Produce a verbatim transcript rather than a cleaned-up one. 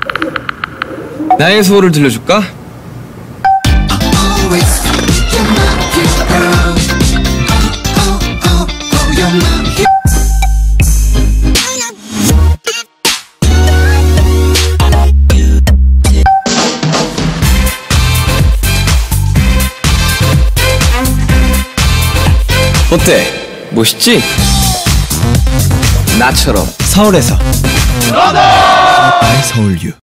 나의 소원을 들려줄까? 어때? 멋있지? 나처럼 서울에서 I 서울 유